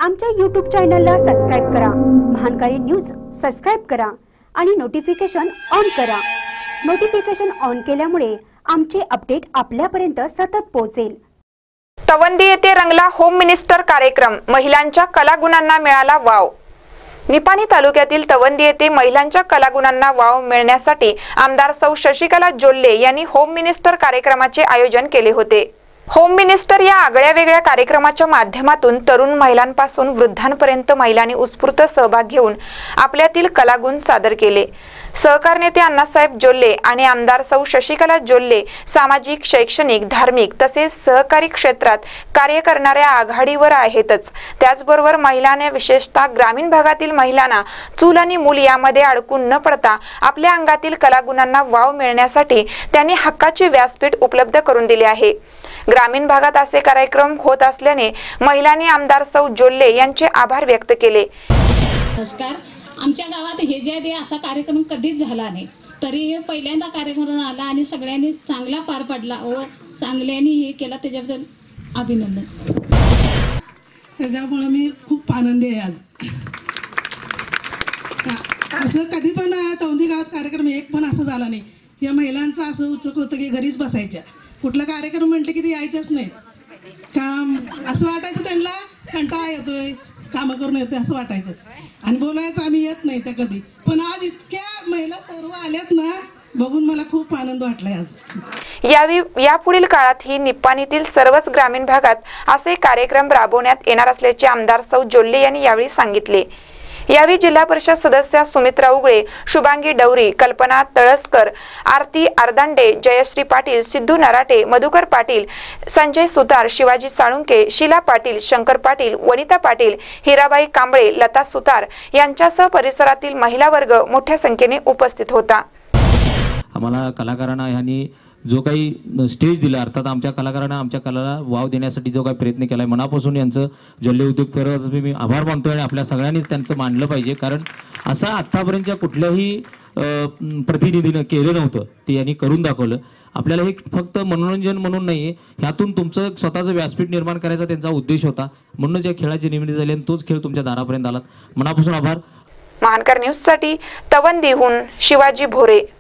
आमच्या YouTube चॅनलला subscribe करा, महानकारी न्यूज सबस्क्राइब करा आणि नोटिफिकेशन ऑन करा। नोटिफिकेशन ऑन केल्यामुळे आमचे अपडेट आपल्यापर्यंत सतत पोहोचेल। तवंदी येथे रंगला होम मिनिस्टर कार्यक्रम, महिलांच्या कलागुणांना मिळाला वाव। निपाणी तालुक्यातील तवंदी येथे महिलांच्या कलागुणांना वाव मिळण्यासाठी आमदार सौ शशिकला जोल्ले यांनी होम मिनिस्टर कार्यक्रमाचे आयोजन केले होते। होम मिनिस्टर या आगळ्या वेगळ्या कार्यक्रमाच्या माध्यमातून तरुण महिलांपासून वृद्धांपर्यंत महिलांनी उत्स्फूर्त सहभाग घेऊन आपल्यातील कलागुण सादर केले। सहकार नेते अण्णासाहेब जोल्ले आणि आमदार सौ शशिकला जोल्ले सामाजिक, शैक्षणिक, धार्मिक तसेच सहकारी क्षेत्रात कार्य करणाऱ्या आघाडीवर आहेतच। त्याचबरोबर महिलांना, विशेषतः ग्रामीण भागातील महिलांना चूल आणि मूल यामध्ये अडकून न पडता आपल्या अंगातील कलागुणांना वाव मिळण्यासाठी त्यांनी हक्काचे व्यासपीठ उपलब्ध करून दिले आहे। ग्रामीण भागात असे कार्यक्रम होत असल्याने महिलांनी आमदार सौ जोल्ले यांचे आभार व्यक्त केले। नमस्कार। आमच्या गावात हे जे आधी असा कार्यक्रम कधीच झाला नाही, तरी पहिल्यांदा कार्यक्रम झाला आणि सगळ्यांनी चांगला पार पडला व चांगल्याने हे केला, त्याच्याबद्दल अभिनंदन। त्याच्यामुळे मी खूप आनंदी आहे आज। असं कधी पण तवंदी गावात कार्यक्रम एक पण असं झाला नाही। या महिलांचं असं उत्सुक होतं की घरीच बसायच्या, कुठला कार्यक्रम म्हटलं की ते यायचंच नाही। काम असं वाटायचं त्यांना कंटाळा येतोय, कामं करून येतोय असं वाटायचं आणि बोलायचं आम्ही येत नाही त्या कधी। पण आज इतक्या महिला सर्व आल्यात ना, बघून मला खूप आनंद वाटलाय आज। यापुढील काळातही निपाणीतील सर्वच ग्रामीण भागात असे कार्यक्रम राबवण्यात येणार असल्याचे आमदार सौ जोल्ले यांनी यावेळी सांगितले। यावेळी जिल्हा परिषद सदस्या सुमित्रा उगळे, शुभांगी डवरी, कल्पना तळसकर, आरती आरदांडे, जयश्री पाटील, सिद्धू नराटे, मधुकर पाटील, संजय सुतार, शिवाजी साळुंके, शीला पाटील, शंकर पाटील, वनिता पाटील, हिराबाई कांबळे, लता सुतार यांच्यासह परिसरातील महिला वर्ग मोठ्या संख्येने उपस्थित होता। आम्हाला कलाकारांना ह्यांनी जो काही स्टेज दिला, अर्थात आमच्या कलाकारांना आमच्या कलेला वाव देण्यासाठी जो काही प्रयत्न केला आहे, मनापासून यांचं जोल्ले उद्योग परिवाराचं मी आभार मानतो आणि आपल्या सगळ्यांनीच त्यांचं मानलं पाहिजे। कारण असं आत्तापर्यंतच्या कुठल्याही प्रतिनिधीनं केलं नव्हतं, ते यांनी करून दाखवलं। आपल्याला हे फक्त मनोरंजन म्हणून नाही, ह्यातून तुमचं स्वतःचं व्यासपीठ निर्माण करायचा त्यांचा उद्देश होता, म्हणूनच या खेळाची निर्मिती झाली आणि तोच खेळ तुमच्या दारापर्यंत आला। मनापासून आभार। महानकर न्यूजसाठी तवंदीहून शिवाजी भोरे।